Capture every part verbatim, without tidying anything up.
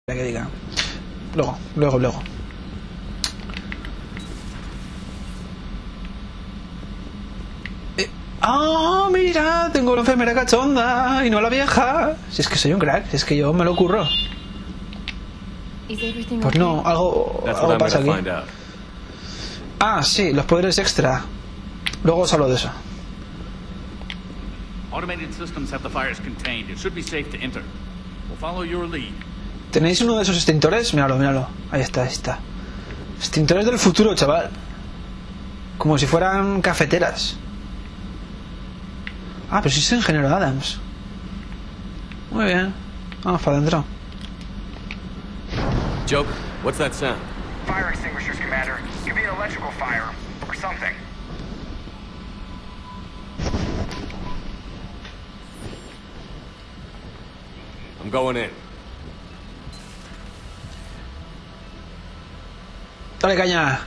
que diga. Luego, luego, luego. Eh, ¡Ah, mira! Tengo una enfermera cachonda y no la vieja. Si es que soy un crack, si es que yo me lo curro. Pues no, algo, algo pasa aquí. Ah, sí, los poderes extra. Luego os hablo de eso. Automated systems have the fires contained. It should be safe to enter. We'll follow your lead. ¿Tenéis uno de esos extintores? Míralo, míralo. Ahí está, ahí está. Extintores del futuro, chaval. Como si fueran cafeteras. Ah, pero si es el ingeniero Adams. Muy bien. Vamos para adentro. Joker, what's that sound? Fire extinguishers, Commander. Could be an electrical fire or something. I'm going in. Dale caña.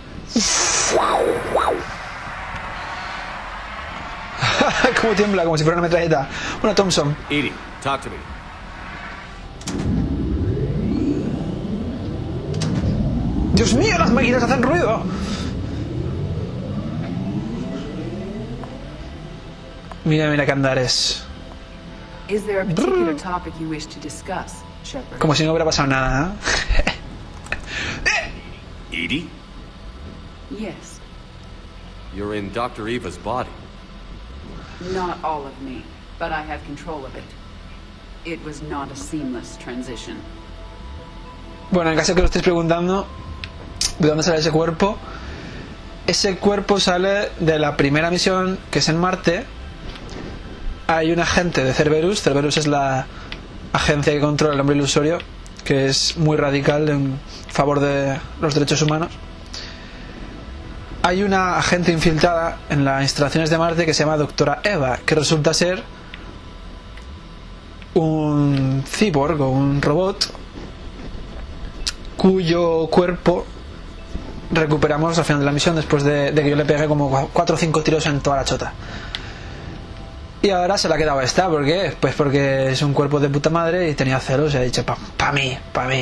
Como tiembla, como si fuera una metralleta. Una Thompson. Edie, talk to me. Dios mío, las máquinas hacen ruido. Mira, mira que andares. Is there a particular topic you wish to discuss, Shepard? Como si no hubiera pasado nada, ¿eh? Edie? Yes. You're in Doctor Eva's body. Not all of me, but I have control of it. It was not a seamless transition. Bueno, en caso que lo estéis preguntando, ¿de dónde sale ese cuerpo? Ese cuerpo sale de la primera misión, que es en Marte. Hay un agente de Cerberus. Cerberus es la agencia que controla el hombre ilusorio, que es muy radical en favor de los derechos humanos. Hay una agente infiltrada en las instalaciones de Marte que se llama Doctora Eva, que resulta ser un cyborg o un robot cuyo cuerpo recuperamos al final de la misión, después de, de que yo le pegué como cuatro o cinco tiros en toda la chota. Y ahora se la ha quedado esta. ¿Por qué? Pues porque es un cuerpo de puta madre y tenía celos y ha dicho, pa, pa mí, pa mí.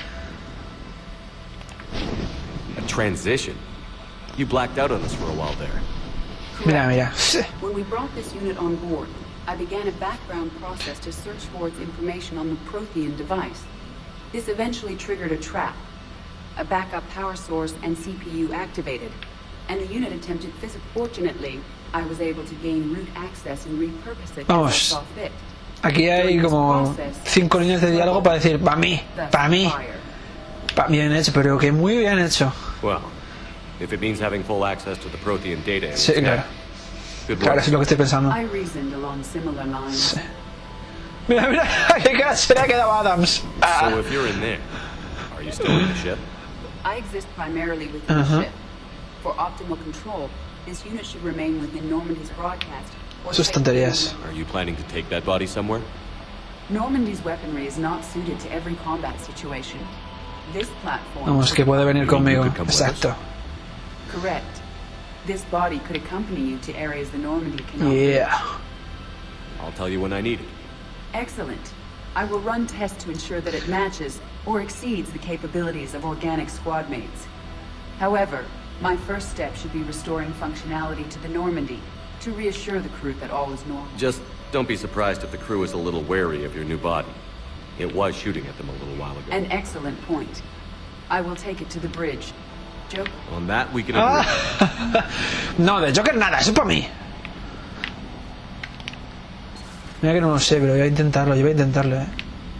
A transition? You blacked out on us for a while there. Mira, mira. When we brought this unit on board, I began a background process to search for its information on the Prothean device. This eventually triggered a trap. A backup power source and C P U activated, and the unit attempted physics. Fortunately, I was able to gain root access and repurpose it as I saw fit. Aquí hay como cinco líneas de diálogo para decir pa mí, pa mí, pa bien hecho, pero que muy bien hecho. Well, if it means having full access to the Prothean data. Sí, claro. Claro, eso es lo que estoy pensando. I reasoned along similar lines. Sí. Mira, mira, qué cara se le ha quedado a Adams. Ah. So if you're in there, are you still in the ship? I exist primarily within Uh-huh. the ship. For optimal control, this unit should remain within Normandy's broadcast. Sus tonterías. Are you planning to take that body somewhere? Normandy's weaponry is not suited to every combat situation. This platform. Vamos, que puede venir conmigo. You could come with Exacto. Correct. This body could accompany you to areas the Normandy cannot reach. Yeah. I'll tell you when I need it. Excellent. I will run tests to ensure that it matches or exceeds the capabilities of organic squad mates. However, my first step should be restoring functionality to the Normandy to reassure the crew that all is normal. Just don't be surprised if the crew is a little wary of your new body. It was shooting at them a little while ago. An excellent point. I will take it to the bridge. Joker. On that we can agree. Ah. No, de Joker nada, eso para mí. Mira que no lo sé, pero voy a intentarlo, yo voy a intentarlo, eh.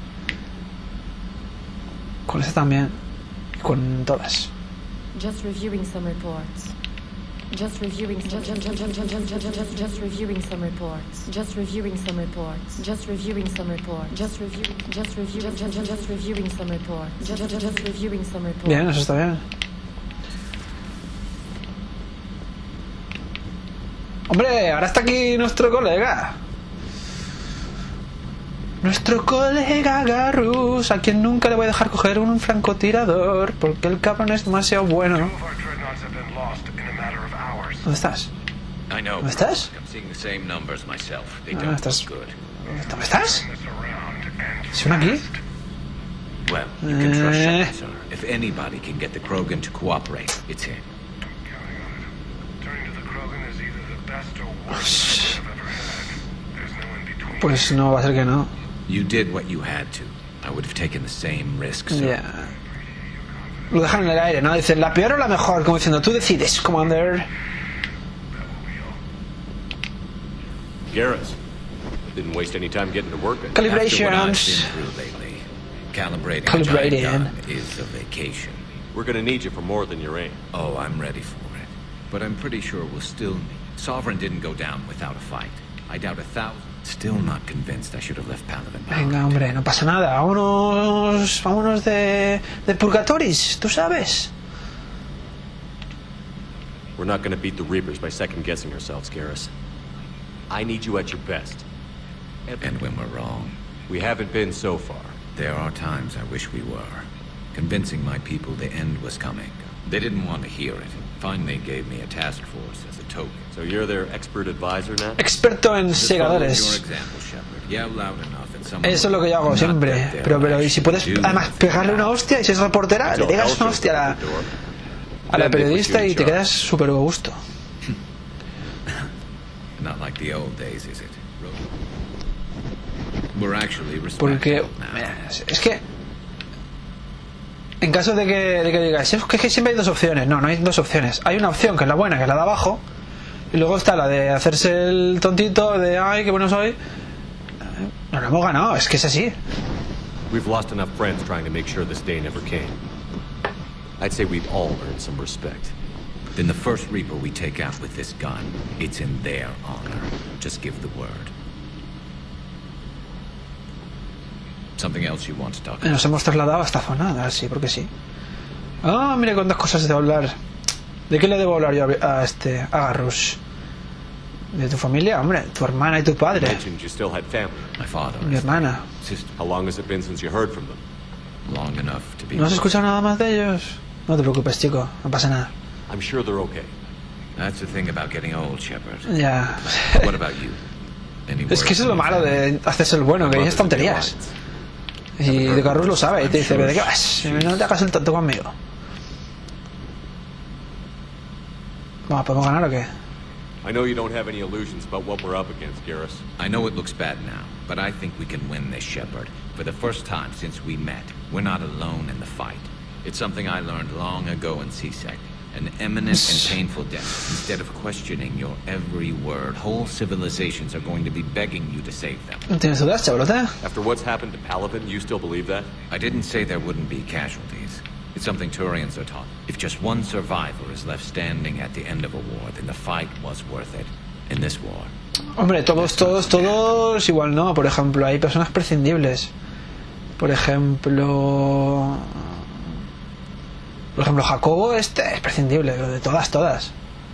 Con esta también. Y con todas. Just reviewing some reports. Just reviewing just just just just just just just just reviewing some reports. Just reviewing some reports. Just reviewing some reports. Just reviewing just review just just just reviewing some reports. Just just just reviewing some reports. Bien, eso está bien. Hombre, ahora está aquí nuestro colega. Nuestro colega Garrus, a quien nunca le voy a dejar coger un francotirador, porque el cabrón es demasiado bueno. ¿Dónde estás? ¿Dónde estás? Ah, ¿estás? ¿Dónde estás? ¿Es uno aquí? Excellent. I will run tests to ensure that it matches or exceeds the capabilities of organic squad mates. However, my first step should be restoring functionality to the Normandy to reassure the crew that all is normal. ¿Es uno aquí? Well, you can trust Eh. Shepard, sir. If anybody can get the Krogan to cooperate, it's him. Counting on it. Turning to the Krogan is either the best or worst I've ever had. There's no in between. Pues no va a ser que no. You did what you had to. I would have taken the same risk, sir. Ya. Lo dejan en el aire, ¿no? Dicen la peor o la mejor, como diciendo tú decides, Commander. Garrus, didn't waste any time getting to work. After what I've Calibrations. been through lately, calibrating, Calibrating. a giant gun is a vacation. We're gonna need you for more than your aim. Oh, I'm ready for it. But I'm pretty sure we'll still need... Sovereign didn't go down without a fight. I doubt a thousand. Still not convinced I should have left Palaven behind. Venga, hombre, no pasa nada. Vámonos, vámonos de, de Purgatoris, tú sabes. We're not gonna beat the Reapers by second-guessing ourselves, Garrus. I need you at your best. And when we're wrong, We haven't been so far. there are times I wish we were. Convincing my people the end was coming. They didn't want to hear it. Finally gave me a task force as a token. So you're their expert advisor now? Experto en Just follow your segadores. example, Shepard. Yell loud enough and someone Eso es lo que yo hago will siempre. not get there Pero, pero, y si puedes do además pegarle una hostia y si es reportera, le Until pegas una Elsham hostia a la, opened the door. a la Then they put periodista you in y te charge. quedas súper a gusto. Not like the old days, is it? We're actually Porque respectable now. mira, es que en caso de que, de que digas es que, es que siempre hay dos opciones. No, no hay dos opciones. Hay una opción que es la buena, que es la de abajo, y luego está la de hacerse el tontito de ay, qué bueno soy. Nos lo hemos ganado, es que es así. We've lost enough friends trying to make sure this day never came. I'd say we've all earned some respect. Then the first Reaper we take out with this gun, it's in their honor. Just give the word. Something else you want to talk about? Nos hemos trasladado a esta zona, así, porque sí. Ah, mira cuántas cosas de hablar. ¿De qué le debo hablar yo a, a este a Garrus? ¿De tu familia? Hombre, tu hermana y tu You padre. mentioned you still had family. My father. Mi hermana. Sister. How long has it been since you heard from them? Long enough to be. ¿No has escuchado nada más de ellos? No te preocupes, chico, no pasa nada. I'm sure they're okay. That's the thing about getting old, Shepard. Ya. What about you? Any Es que eso es lo word from malo your de hacerse el bueno, que dices tonterías. Y de Garrus lo sabe y te dice, ¿de qué vas? No te hagas el tonto conmigo. Vamos, ¿podemos ganar o qué? I know you don't have any illusions about what we're up against, Garrus. I know it looks bad now, but I think we can win this, Shepard. For the first time since we met, we're not alone in the fight. It's something I learned long ago in C SEC. An imminent and painful death. Instead of questioning your every word, whole civilizations are going to be begging you to save them. ¿No tienes dudas, chavalote? After what's happened to Palaven, you still believe that? I didn't say there wouldn't be casualties. It's something Turians are taught. If just one survivor is left standing at the end of a war, then the fight was worth it. In this war. Hombre, todos, todos, todos igual no. Por ejemplo, hay personas prescindibles. Por ejemplo... Por ejemplo, Jacobo este es prescindible, pero de todas, todas.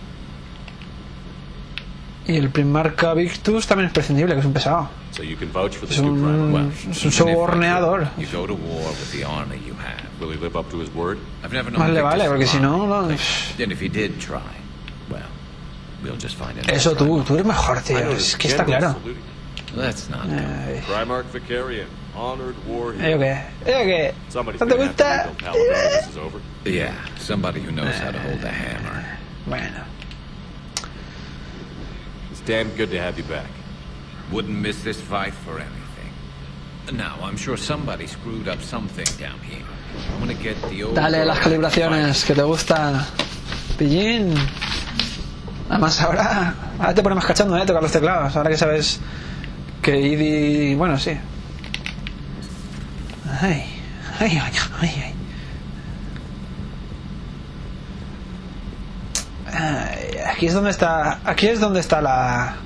Y el Primarca Victus también es prescindible, que es un pesado. So you can vouch for Es this new un, primer. es un soborneador. You go to war with the army you have. Will he live up to his word? I've never known Más le Victor vale, porque si no... no- And if he did try, well, we'll just find out. Eso tú, tú eres mejor, I tío. know Es the que está general claro. saluting. Let's not go. Ay, Primarch Vicarian, honored war ¿yo hero. qué? ¿Yo qué? Somebody's ¿No te gonna have to gusta? rebuild Palaven when this is over. Yeah, somebody who knows how to hold a hammer. Bueno. It's damn good to have you back. Wouldn't miss this fight for anything. Now, I'm sure somebody screwed up something down here. I'm gonna get the old Dale girl las calibraciones, que te gusta. Pillín. Además ahora, ahora te pone más cachondo, ¿eh? Tocar los teclados. Ahora que sabes que Idi... Bueno, sí. Ay, ay, ay, ay, ay. Ay, aquí es donde está... Aquí es donde está la...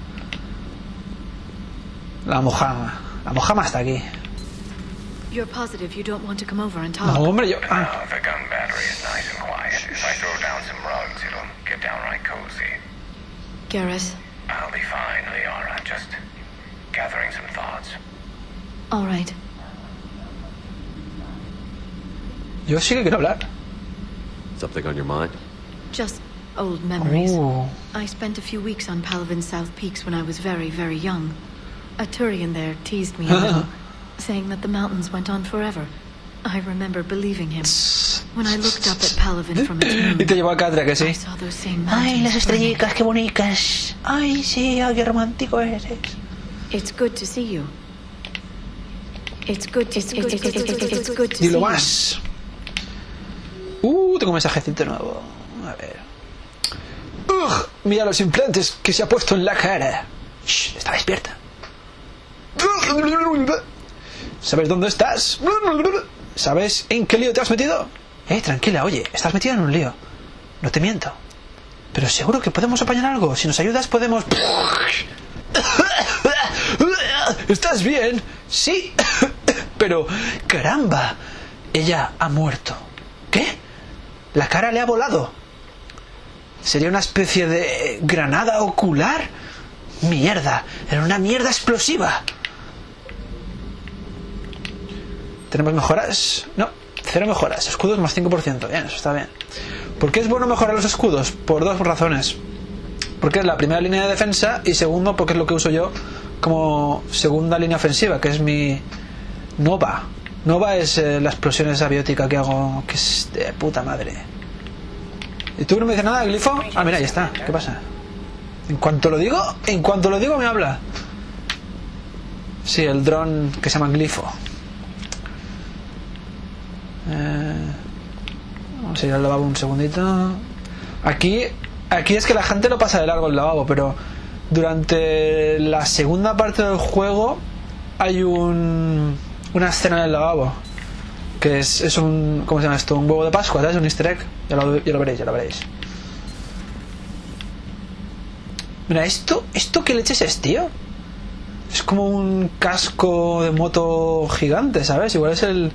La mojama. La mojama está aquí. You're positive you don't want to come over and No, talk? hombre, yo... ah. Uh, the gun battery is nice and quiet. If I throw down some rugs, it'll get downright cozy. Garrus? I'll be fine, Liara. I'm just gathering some thoughts. All right. Yo sí que quiero hablar. Something on your mind? Just old memories. Uh. I spent a few weeks on Palavin's South Peaks when I was very, very young. A Turian there teased me a little, saying that the mountains went on forever. I remember believing him. When I looked up at Palaven from its moon, Y te llevó a Catra, que I sí. saw those same Ay, las mountains estrellitas, qué bonitas. Ay, sí, ay, qué romántico eres. It's good to see you. It's good to see you. It's good to see Dilo you. más. Uh, tengo un mensajecito nuevo. A ver. Ugh, mira los implantes que se ha puesto en la cara. Shh, está despierta. ¿Sabes dónde estás? ¿Sabes en qué lío te has metido? Eh, tranquila, oye, estás metida en un lío. No te miento. Pero seguro que podemos apañar algo. Si nos ayudas podemos... ¿Estás bien? Sí. Pero, caramba, ella ha muerto. ¿Qué? La cara le ha volado. ¿Sería una especie de granada ocular? Mierda, era una mierda explosiva. ¿Tenemos mejoras? No, cero mejoras. Escudos más cinco por ciento. Bien, eso está bien. ¿Por qué es bueno mejorar los escudos? Por dos razones. Porque es la primera línea de defensa y segundo porque es lo que uso yo como segunda línea ofensiva, que es mi Nova. Nova es eh, la explosión esa biótica que hago, que es de puta madre. ¿Y tú no me dices nada, Glifo? Ah, mira, ya está. ¿Qué pasa? En cuanto lo digo, en cuanto lo digo me habla. Sí, el dron que se llama Glifo. Eh, vamos a ir al lavabo un segundito. Aquí, aquí es que la gente lo pasa de largo el lavabo, pero durante la segunda parte del juego hay un, una escena en el lavabo que es, es un, ¿cómo se llama esto? Un huevo de Pascua, ¿sabes? Un easter egg. Ya lo, ya lo veréis, ya lo veréis. Mira, esto, esto ¿qué leches es, tío? Es como un casco de moto gigante, ¿sabes? Igual es el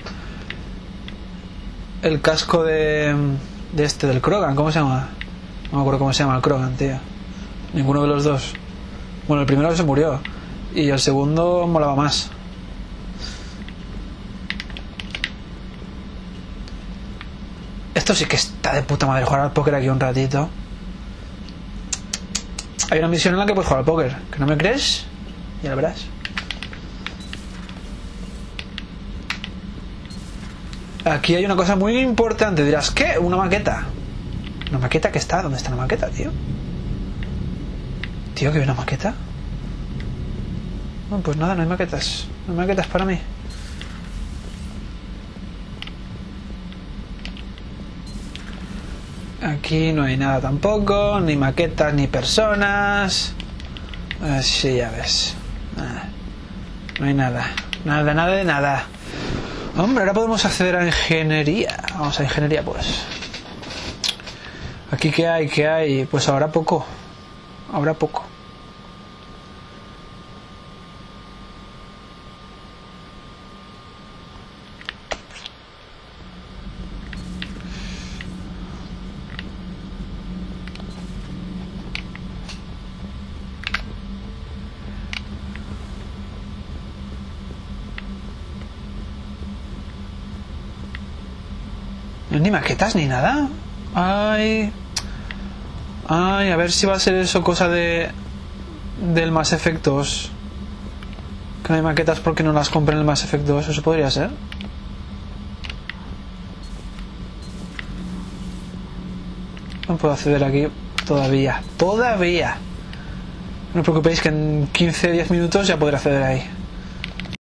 el casco de de este, del Krogan, ¿cómo se llama? No me acuerdo cómo se llama el Krogan, tío. Ninguno de los dos. Bueno, el primero se murió y el segundo molaba más. Esto sí que está de puta madre, jugar al póker aquí un ratito. Hay una misión en la que puedes jugar al póker. ¿Que no me crees? Ya lo verás. Aquí hay una cosa muy importante. Dirás, ¿qué? Una maqueta. ¿Una maqueta que está? ¿Dónde está la maqueta, tío? Tío, ¿que hay una maqueta? Bueno, pues nada, no hay maquetas. No hay maquetas para mí. Aquí no hay nada tampoco. Ni maquetas, ni personas. Así ya ves. Nada. No hay nada. Nada, nada de nada. Hombre, ahora podemos acceder a ingeniería. Vamos a ingeniería, pues. Aquí, ¿qué hay? ¿Qué hay? Pues ahora poco. Ahora poco. Ni maquetas ni nada. Ay. Ay, a ver si va a ser eso cosa de del Mass Effect dos. Que no hay maquetas porque no las compré en el Mass Effect dos. Eso podría ser. No puedo acceder aquí todavía. Todavía. No os preocupéis que en quince a diez minutos ya podré acceder ahí.